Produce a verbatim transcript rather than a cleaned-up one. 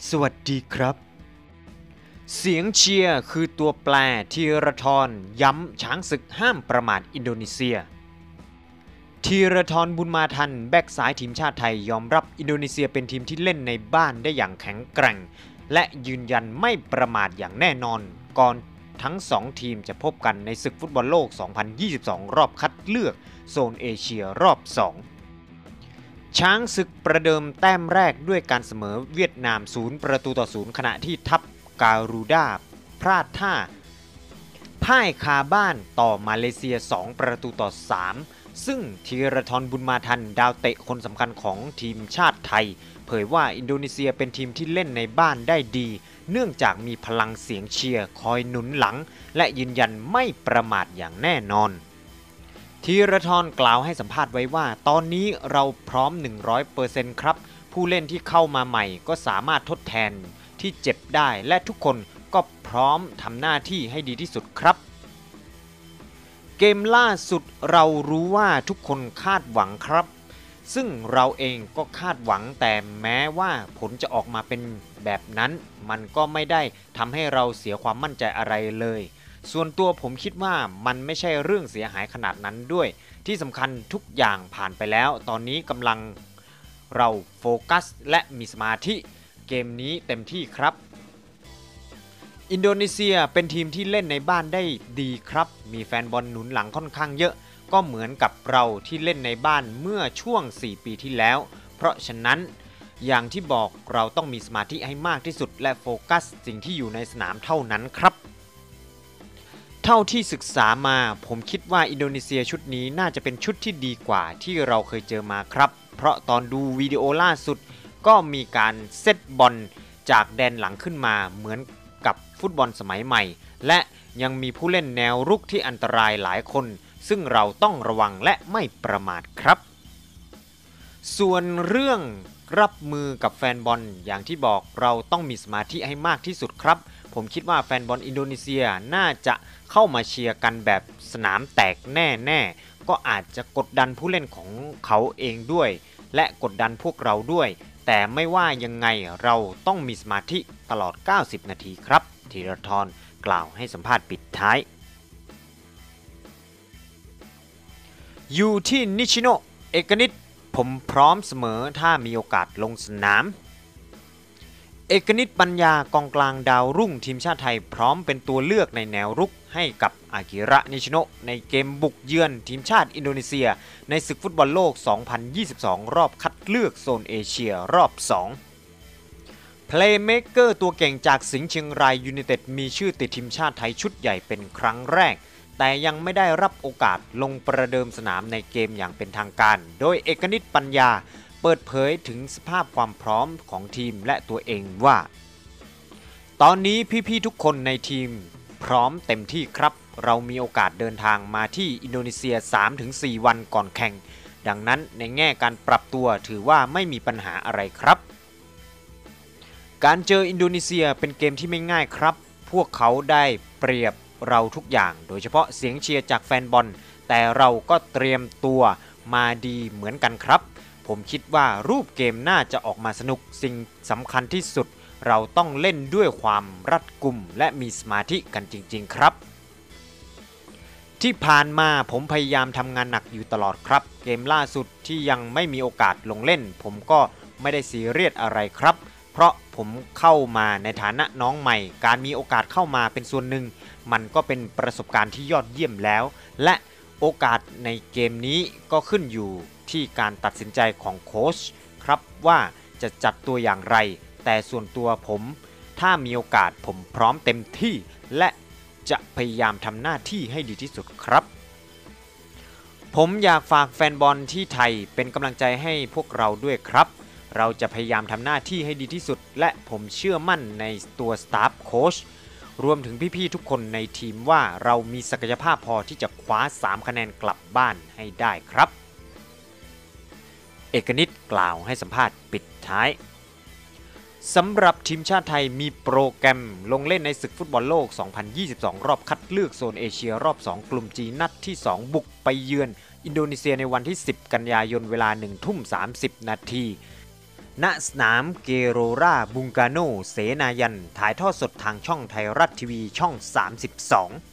สวัสดีครับเสียงเชียร์คือตัวแปรธีรทรย้ำช้างศึกห้ามประมาทอินโดนีเซียธีรทรบุญมาทันแบ็กซ้ายทีมชาติไทยยอมรับอินโดนีเซียเป็นทีมที่เล่นในบ้านได้อย่างแข็งแกร่งและยืนยันไม่ประมาทอย่างแน่นอนก่อนทั้งสองทีมจะพบกันในศึกฟุตบอลโลก สองพันยี่สิบสอง รอบคัดเลือกโซนเอเชียรอบ สองช้างศึกประเดิมแต้มแรกด้วยการเสมอเวียดนามศูนย์ประตูต่อศูนย์ขณะที่ทัพการูด้าพลาดท่าพ่ายคาบ้านต่อมาเลเซียสองประตูต่อสามซึ่งธีรทรบุญมาทันดาวเตะคนสำคัญของทีมชาติไทยเผยว่าอินโดนีเซียเป็นทีมที่เล่นในบ้านได้ดีเนื่องจากมีพลังเสียงเชียร์คอยหนุนหลังและยืนยันไม่ประมาทอย่างแน่นอนธีรทรกล่าวให้สัมภาษณ์ไว้ว่าตอนนี้เราพร้อม หนึ่งร้อยเปอร์เซ็นต์ ครับผู้เล่นที่เข้ามาใหม่ก็สามารถทดแทนที่เจ็บได้และทุกคนก็พร้อมทำหน้าที่ให้ดีที่สุดครับเกมล่าสุดเรารู้ว่าทุกคนคาดหวังครับซึ่งเราเองก็คาดหวังแต่แม้ว่าผลจะออกมาเป็นแบบนั้นมันก็ไม่ได้ทำให้เราเสียความมั่นใจอะไรเลยส่วนตัวผมคิดว่ามันไม่ใช่เรื่องเสียหายขนาดนั้นด้วยที่สำคัญทุกอย่างผ่านไปแล้วตอนนี้กำลังเราโฟกัสและมีสมาธิเกมนี้เต็มที่ครับอินโดนีเซียเป็นทีมที่เล่นในบ้านได้ดีครับมีแฟนบอลหนุนหลังค่อนข้างเยอะก็เหมือนกับเราที่เล่นในบ้านเมื่อช่วงสี่ปีที่แล้วเพราะฉะนั้นอย่างที่บอกเราต้องมีสมาธิให้มากที่สุดและโฟกัสสิ่งที่อยู่ในสนามเท่านั้นครับเท่าที่ศึกษามาผมคิดว่าอินโดนีเซียชุดนี้น่าจะเป็นชุดที่ดีกว่าที่เราเคยเจอมาครับเพราะตอนดูวิดีโอล่าสุดก็มีการเซตบอลจากแดนหลังขึ้นมาเหมือนกับฟุตบอลสมัยใหม่และยังมีผู้เล่นแนวรุกที่อันตรายหลายคนซึ่งเราต้องระวังและไม่ประมาทครับส่วนเรื่องรับมือกับแฟนบอลอย่างที่บอกเราต้องมีสมาธิให้มากที่สุดครับผมคิดว่าแฟนบอลอินโดนีเซียน่าจะเข้ามาเชียร์กันแบบสนามแตกแน่ๆก็อาจจะกดดันผู้เล่นของเขาเองด้วยและกดดันพวกเราด้วยแต่ไม่ว่ายังไงเราต้องมีสมาธิตลอดเก้าสิบนาทีครับธีรทรกล่าวให้สัมภาษณ์ปิดท้ายอยู่ที่นิชิโนะเอกนิตผมพร้อมเสมอถ้ามีโอกาสลงสนามเอกนิตปัญญากองกลางดาวรุ่งทีมชาติไทยพร้อมเป็นตัวเลือกในแนวรุกให้กับอากิระนิชิโนะในเกมบุกเยือนทีมชาติอินโดนีเซียในศึกฟุตบอลโลก สองพันยี่สิบสอง รอบคัดเลือกโซนเอเชียรอบ สอง เพลย์เมกเกอร์ตัวเก่งจากสิงห์เชียงรายยูไนเต็ดมีชื่อติดทีมชาติไทยชุดใหญ่เป็นครั้งแรกแต่ยังไม่ได้รับโอกาสลงประเดิมสนามในเกมอย่างเป็นทางการโดยเอกนิตปัญญาเปิดเผยถึงสภาพความพร้อมของทีมและตัวเองว่าตอนนี้พี่ๆทุกคนในทีมพร้อมเต็มที่ครับเรามีโอกาสเดินทางมาที่อินโดนีเซีย สามถึงสี่ วันก่อนแข่งดังนั้นในแง่การปรับตัวถือว่าไม่มีปัญหาอะไรครับการเจออินโดนีเซียเป็นเกมที่ไม่ง่ายครับพวกเขาได้เปรียบเราทุกอย่างโดยเฉพาะเสียงเชียร์จากแฟนบอลแต่เราก็เตรียมตัวมาดีเหมือนกันครับผมคิดว่ารูปเกมน่าจะออกมาสนุกสิ่งสำคัญที่สุดเราต้องเล่นด้วยความรัดกุมและมีสมาธิกันจริงๆครับที่ผ่านมาผมพยายามทำงานหนักอยู่ตลอดครับเกมล่าสุดที่ยังไม่มีโอกาสลงเล่นผมก็ไม่ได้ซีเรียสอะไรครับเพราะผมเข้ามาในฐานะน้องใหม่การมีโอกาสเข้ามาเป็นส่วนหนึ่งมันก็เป็นประสบการณ์ที่ยอดเยี่ยมแล้วและโอกาสในเกมนี้ก็ขึ้นอยู่ที่การตัดสินใจของโค้ชครับว่าจะจัดตัวอย่างไรแต่ส่วนตัวผมถ้ามีโอกาสผมพร้อมเต็มที่และจะพยายามทำหน้าที่ให้ดีที่สุดครับผมอยากฝากแฟนบอลที่ไทยเป็นกำลังใจให้พวกเราด้วยครับเราจะพยายามทำหน้าที่ให้ดีที่สุดและผมเชื่อมั่นในตัวสตาฟโค้ชรวมถึงพี่ๆทุกคนในทีมว่าเรามีศักยภาพพอที่จะคว้าสามคะแนนกลับบ้านให้ได้ครับเอกนิตกล่าวให้สัมภาษณ์ปิดท้ายสำหรับทีมชาติไทยมีโปรแกรมลงเล่นในศึกฟุตบอลโลก สองพันยี่สิบสอง รอบคัดเลือกโซนเอเชียรอบ สอง กลุ่ม จี นัดที่ สอง บุกไปเยือนอินโดนีเซียในวันที่ สิบ กันยายนเวลา หนึ่งทุ่มสามสิบนาทีณสนามเกโรราบุงกาโนเสนายันถ่ายทอดสดทางช่องไทยรัฐทีวีช่องสามสิบสอง